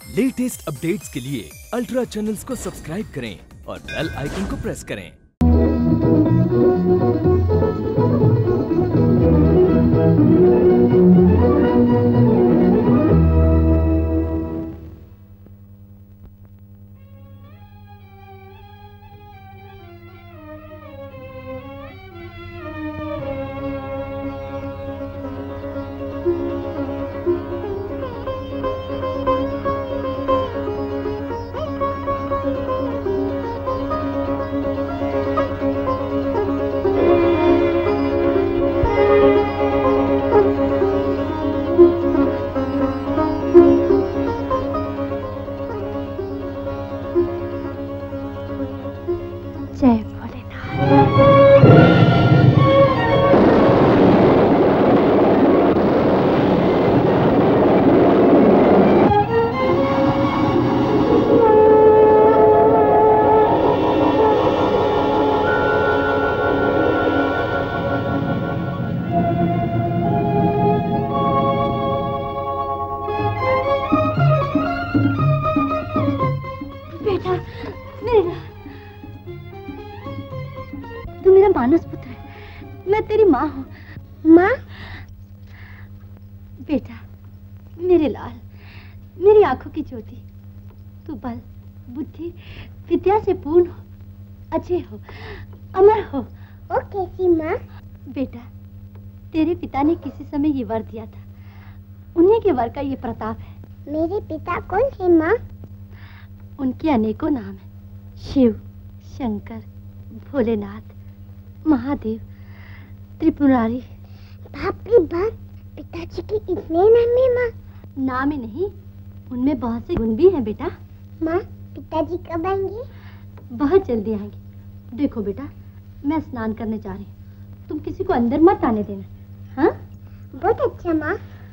Latest updates के लिए ultra channels को सब्सक्राइब करें और बेल आइकन को प्रेस करें। जय भोलेनाथ। बेटा, मेरा तू मेरा मानस पुत्र है, मैं तेरी माँ हूँ। माँ? बेटा, मेरे लाल, मेरी आंखों की ज्योति, तू बल, बुद्धि, विद्या से पूर्ण हो, अजय हो, अमर हो। ओ कैसी माँ? बेटा, तेरे पिता ने किसी समय ये वर दिया था, उन्हीं के वर का ये प्रताप है। मेरे पिता कौन है माँ? उनके अनेकों नाम हैं, शिव, शंकर, भोलेनाथ, महादेव, त्रिपुरारी। बाप रे बाप, पिताजी के इतने नाम है माँ? नाम ही नहीं, उनमें बहुत से गुण भी हैं बेटा। माँ, पिताजी कब आएंगे? बहुत जल्दी आएंगे। देखो बेटा, मैं स्नान करने जा रही हूँ, तुम किसी को अंदर मत आने देना। हाँ? बहुत अच्छा माँ।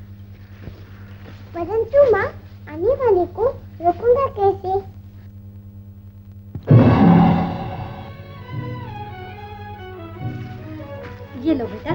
परंतु माँ, आने वाले को रोकूंगा कैसे? ये लो बेटा।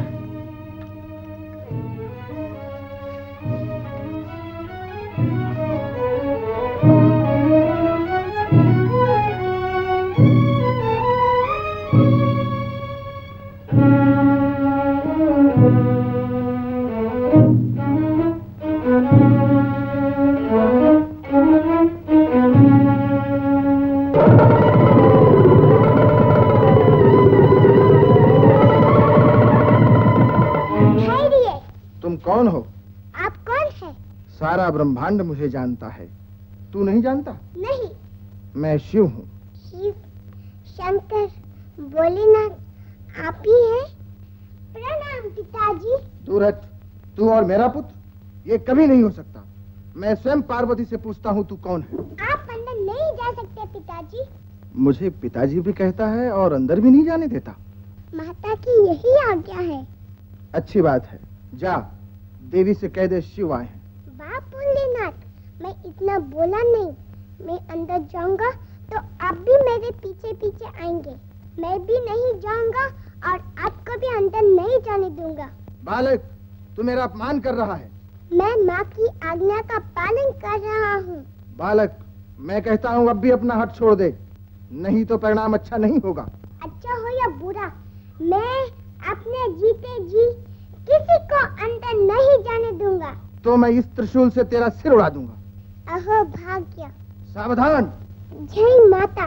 तुम कौन हो? आप कौन है? सारा ब्रह्मांड मुझे जानता है, तू नहीं जानता? नहीं। मैं शिव हूँ। शिव, शंकर, भोलेनाथ, आप ही हैं? प्रणाम पिताजी। दूर हट, तू और मेरा पुत्र, ये कभी नहीं हो सकता। मैं स्वयं पार्वती से पूछता हूँ तू कौन है। आप अंदर नहीं जा सकते पिताजी। मुझे पिताजी भी कहता है और अंदर भी नहीं जाने देता। माता की यही आज्ञा है। अच्छी बात है, जा देवी से कह दे शिव आए हैं। बाप भोलेनाथ, मैं इतना बोला नहीं। मैं अंदर जाऊंगा तो आप भी मेरे पीछे पीछे आएंगे। मैं भी नहीं जाऊंगा और आपको भी अंदर नहीं जाने दूंगा। बालक, तू मेरा अपमान कर रहा है। मैं माँ की आज्ञा का पालन कर रहा हूँ। बालक, मैं कहता हूँ अब भी अपना हाथ छोड़ दे, नहीं तो परिणाम अच्छा नहीं होगा। अच्छा हो या बुरा, मैं अपने जीते जी किसी को अंदर नहीं जाने दूंगा। तो मैं इस त्रिशूल से तेरा सिर उड़ा दूंगा। अहो भाग्य। सावधान। जय माता।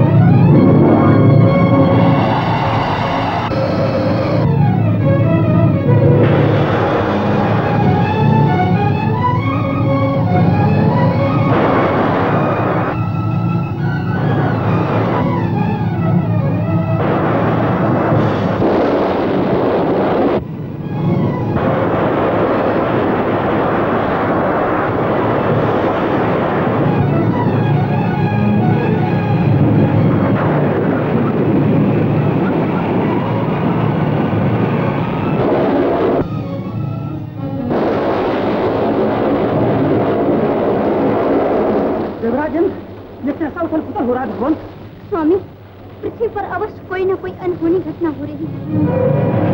हो रहा है भगवान? स्वामी, पृथ्वी पर अवश्य कोई न कोई अनहोनी घटना हो रही है।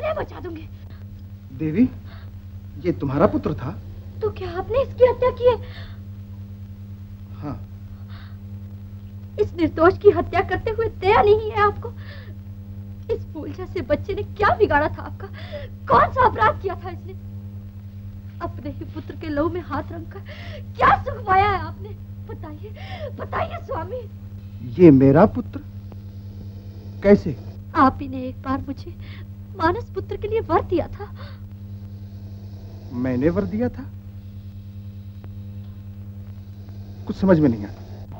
इन्हें बचा दूंगी। देवी, ये तुम्हारा पुत्र था? तो क्या आपने इसकी हत्या की है? हाँ। इस निर्दोष की हत्या करते हुए दया नहीं है आपको? इस फूल जैसे बच्चे ने क्या बिगाड़ा था आपका? कौन सा अपराध किया था इसने? अपने ही पुत्र के लहू में हाथ रखकर क्या सुख पाया है आपने? बताइए, बताइए स्वामी। ये मेरा पुत्र? कैसे? आप ही ने एक बार मुझे मानस पुत्र के लिए वर दिया था। मैंने वर दिया था? कुछ समझ में नहीं आता।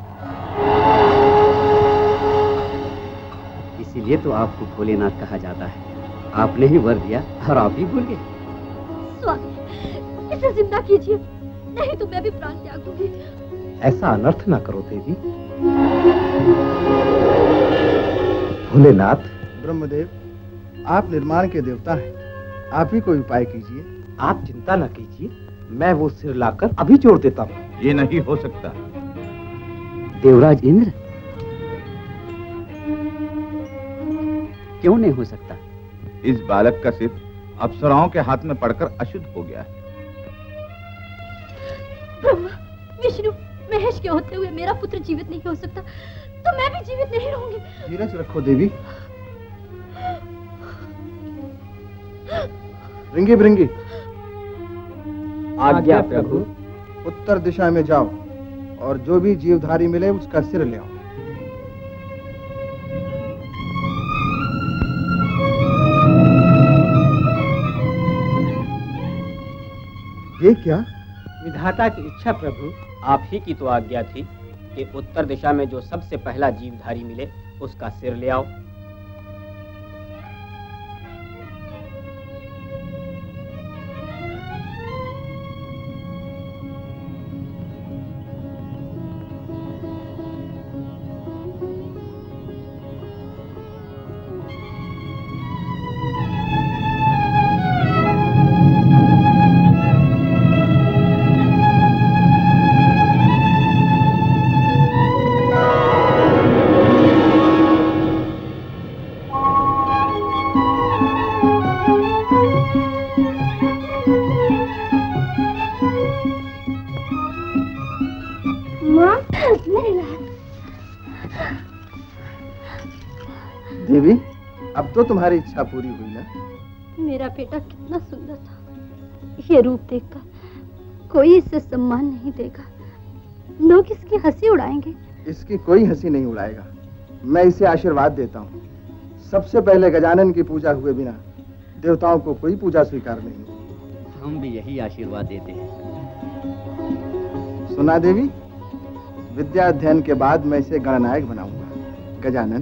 इसीलिए तो आपको भोलेनाथ कहा जाता है। आपने ही वर दिया और आप ही भूल गए। स्वामी, इसे जिंदा कीजिए, नहीं तो मैं भी प्राण त्याग दूंगी। ऐसा अनर्थ ना करो देवी। भोलेनाथ। ब्रह्मदेव, आप निर्माण के देवता हैं, आप ही कोई उपाय कीजिए। आप चिंता न कीजिए, मैं वो सिर लाकर अभी जोड़ देता हूँ। ये नहीं हो सकता। देवराज इंद्र, क्यों नहीं हो सकता? इस बालक का सिर अप्सराओं के हाथ में पड़कर अशुद्ध हो गया है। ब्रह्मा, विष्णु, महेश के होते हुए मेरा पुत्र जीवित नहीं हो सकता, तो मैं भी जीवित नहीं रहूंगी। धीरज रखो देवी। रिंगी बिरंगी, आज्ञा प्रभु। उत्तर दिशा में जाओ और जो भी जीवधारी मिले उसका सिर ले आओ। ये क्या? विधाता की इच्छा प्रभु। आप ही की तो आज्ञा थी कि उत्तर दिशा में जो सबसे पहला जीवधारी मिले उसका सिर ले आओ। देवी, अब तो तुम्हारी इच्छा पूरी हुई ना? मेरा बेटा कितना सुंदर था। ये रूप देखकर कोई इसे सम्मान नहीं देगा, लोग इसकी हंसी उड़ाएंगे। इसकी कोई हंसी नहीं उड़ाएगा। मैं इसे आशीर्वाद देता हूँ। सबसे पहले गजानन की पूजा हुए बिना देवताओं को कोई पूजा स्वीकार नहीं। हम भी यही आशीर्वाद देते हैं। सुना देवी, विद्या अध्ययन के बाद मैं इसे गणनायक बनाऊंगा। गजानन,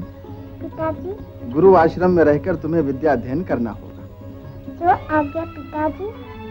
पिताजी। गुरु आश्रम में रहकर तुम्हें विद्या अध्ययन करना होगा। जो आज्ञा पिताजी।